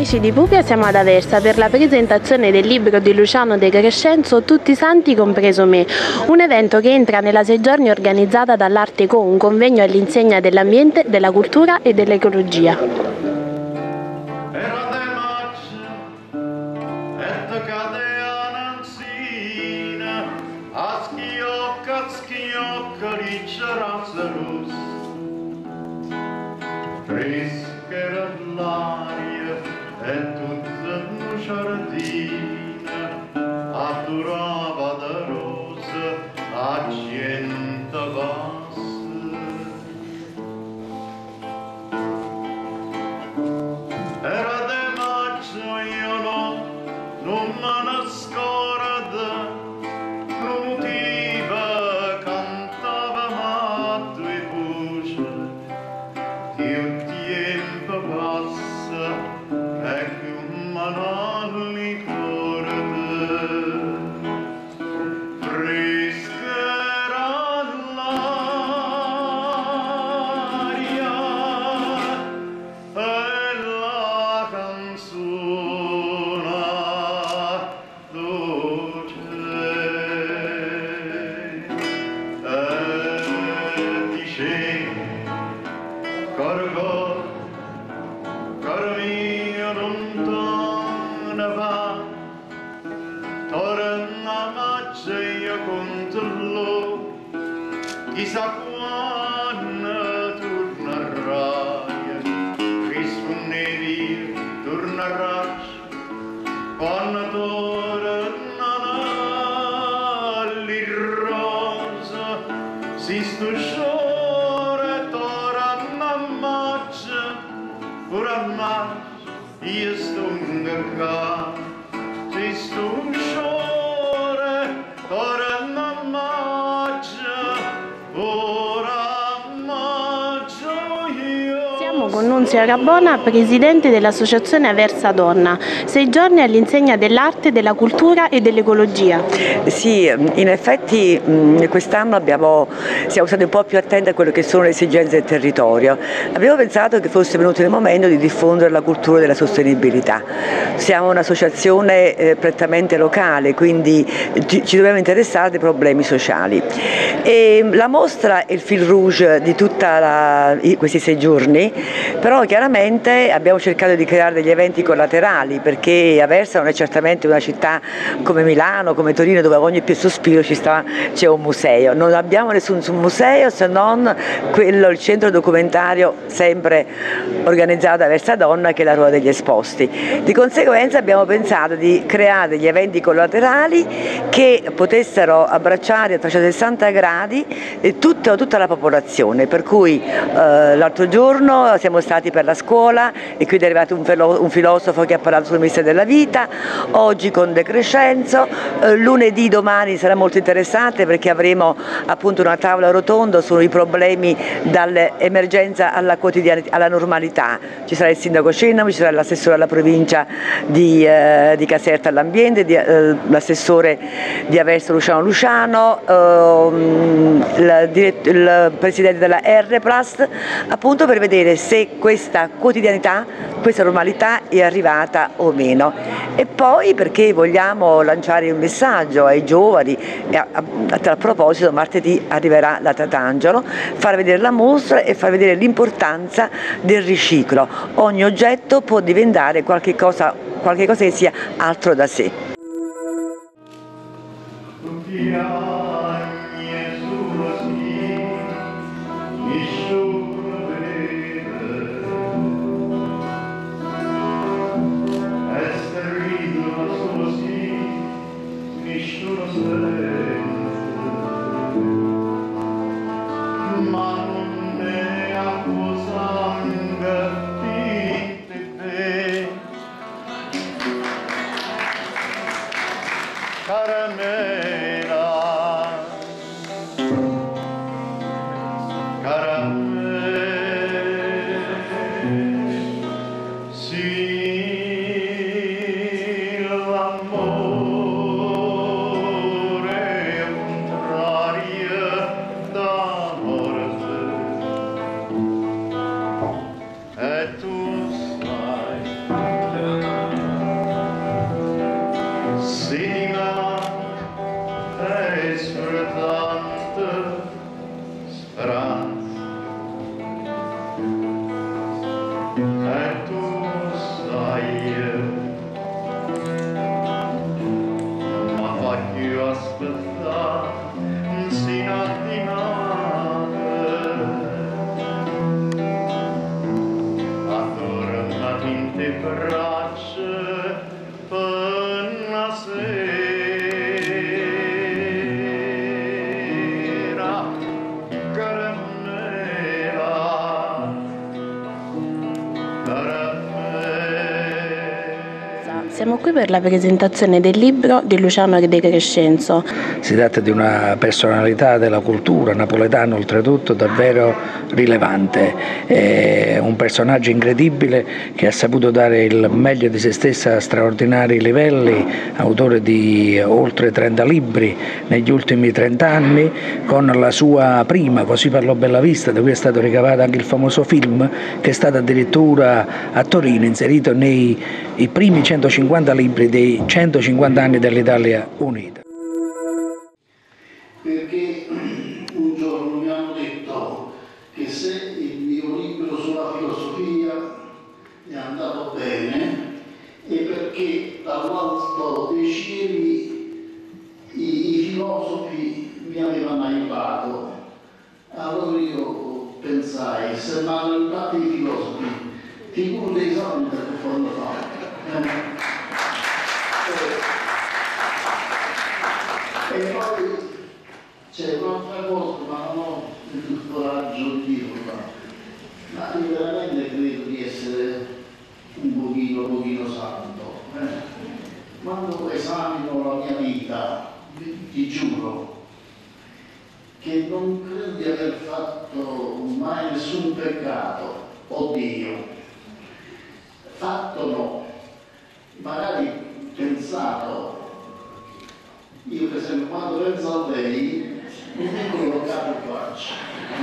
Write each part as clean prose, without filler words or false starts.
amici di Puglia, siamo ad Aversa per la presentazione del libro di Luciano De Crescenzo Tutti i Santi compreso me, un evento che entra nella 6 giorni organizzata dall'Arte Co, un convegno all'insegna dell'ambiente, della cultura e dell'ecologia. Fresca l'aria e tutta una giardina adorava da rosa argento bassa. Era de maggio io non me ne scorda, non udiva, cantava ma due voci. Il tempo passa e come non li ricorda, frescherà l'aria e la canzone dolce e dice caro mio lontano va, torna a maggio io controllo, chissà quando tornerai, rispondevi tornerai, quando tornano le rose, si stusciore torna a maggio. Oramai io sto qua, ci sto un sciore, torna a maggio, ora maggio io. Siamo con Nunzio Rabona, presidente dell'Associazione Aversa Donna, 6 giorni all'insegna dell'arte, della cultura e dell'ecologia. Sì, in effetti quest'anno siamo stati un po' più attenti a quello che sono le esigenze del territorio. Abbiamo pensato che fosse venuto il momento di diffondere la cultura della sostenibilità. Siamo un'associazione prettamente locale, quindi ci dobbiamo interessare dei problemi sociali. E la mostra è il fil rouge di questi 6 giorni, però chiaramente abbiamo cercato di creare degli eventi collaterali, perché Aversa non è certamente una città come Milano, come Torino, dove a ogni più sospiro c'è un museo. Non abbiamo nessun museo se non il centro documentario sempre organizzato da Aversa Donna, che è la Rua degli Esposti. Di conseguenza abbiamo pensato di creare degli eventi collaterali che potessero abbracciare a 360 gradi tutta la popolazione, per cui l'altro giorno siamo stati per la scuola e quindi è arrivato un filosofo che ha parlato sul mistero della vita, oggi con De Crescenzo, lunedì domani sarà molto interessante perché avremo appunto una tavola rotonda sui problemi dall'emergenza alla quotidianità, alla normalità. Ci sarà il sindaco Cenamo, ci sarà l'assessore alla provincia di Caserta all'ambiente, l'assessore di Aversa Luciano, il presidente della R+, appunto per vedere se questa quotidianità, questa normalità è arrivata o meno. E poi perché vogliamo lanciare un messaggio ai giovani, e a tal proposito martedì arriverà la Tatangelo, far vedere la mostra e far vedere l'importanza del riciclo. Ogni oggetto può diventare qualche cosa che sia altro da sé. Sima è soltanto speranza e tu sai ma voglio aspettare sino a di notte addormati in te braccia per una sera Siamo qui per la presentazione del libro di Luciano De Crescenzo. Si tratta di una personalità della cultura napoletana oltretutto davvero rilevante, è un personaggio incredibile che ha saputo dare il meglio di se stessa a straordinari livelli, autore di oltre 30 libri negli ultimi 30 anni, con la sua prima Così parlò Bellavista, da cui è stato ricavato anche il famoso film, che è stato addirittura a Torino inserito nei primi 150 libri dei 150 anni dell'Italia Unita. Perché un giorno mi hanno detto che se il mio libro sulla filosofia è andato bene è perché dall'alto dei cieli i filosofi mi avevano aiutato. Allora io pensai, se mi hanno aiutato i filosofi, figura dei soldi che fanno fare. E poi c'è un'altra cosa, ma non ho il coraggio di dirla, ma io veramente credo di essere un pochino santo. Quando esamino la mia vita, ti giuro che non credo di aver fatto mai nessun peccato, oddio, fatto no, magari pensato. Io per esempio quando penso a lei mi vengono capo faccia.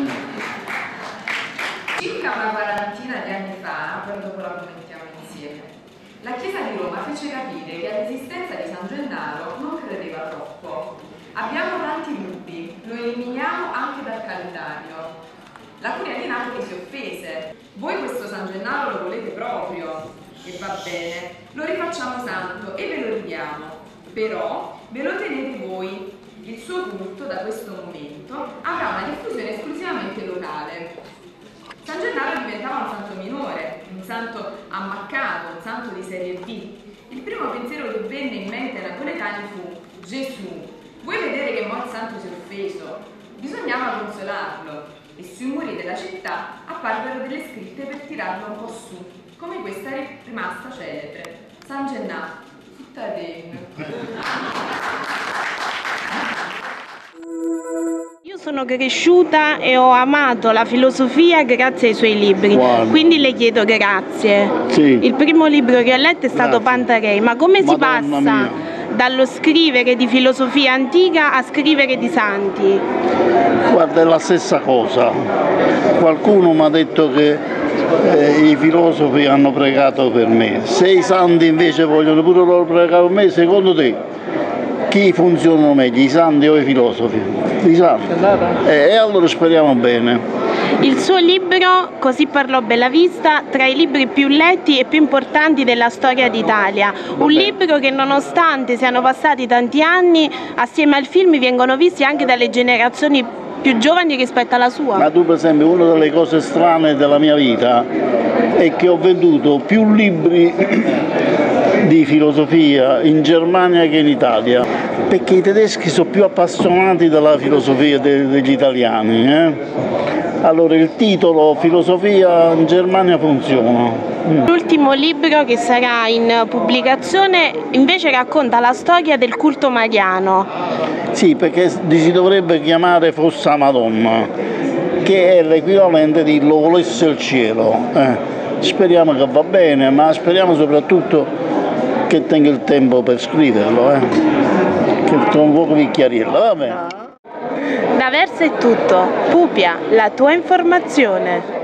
Circa una quarantina di anni fa, poi dopo la commentiamo insieme, la Chiesa di Roma fece capire che all'esistenza di San Gennaro non credeva troppo. Abbiamo tanti dubbi, lo eliminiamo anche dal calendario. La Curia di Napoli si offese. Voi questo San Gennaro lo volete proprio? E va bene, lo rifacciamo santo e ve lo ridiamo. Però ve lo tenete voi. Il suo culto da questo momento avrà una diffusione esclusivamente locale. San Gennaro diventava un santo minore, un santo ammaccato, un santo di serie B. Il primo pensiero che venne in mente ai napoletani fu: Gesù, vuoi vedere che mo il santo si è offeso? Bisognava consolarlo, e sui muri della città apparvero delle scritte per tirarlo un po' su, come questa rimasta celebre: San Gennaro. Io sono cresciuta e ho amato la filosofia grazie ai suoi libri. Guarda. Quindi le chiedo grazie. Sì. Il primo libro che ho letto è stato Pantarei, ma come si Madonna passa mia. dallo scrivere di filosofia antica a scrivere di santi? Guarda, è la stessa cosa. Qualcuno mi ha detto che i filosofi hanno pregato per me. Se i santi invece vogliono pure loro pregare per me, secondo te chi funzionano meglio, i santi o i filosofi? I santi. E allora speriamo bene. Il suo libro, Così parlò Bellavista, tra i libri più letti e più importanti della storia d'Italia. Un libro che nonostante siano passati tanti anni, assieme al film vengono visti anche dalle generazioni più giovani rispetto alla sua. Ma tu per esempio, una delle cose strane della mia vita è che ho venduto più libri di filosofia in Germania che in Italia, perché i tedeschi sono più appassionati della filosofia degli italiani. Allora il titolo Filosofia in Germania funziona. L'ultimo libro che sarà in pubblicazione invece racconta la storia del culto mariano. Sì, perché si dovrebbe chiamare Fossa Madonna, che è l'equivalente di Lo volesse il cielo. Speriamo che va bene, ma speriamo soprattutto che tenga il tempo per scriverlo, che tra un po' vi chiarirlo, va bene? Da Verso è tutto. Pupia, la tua informazione.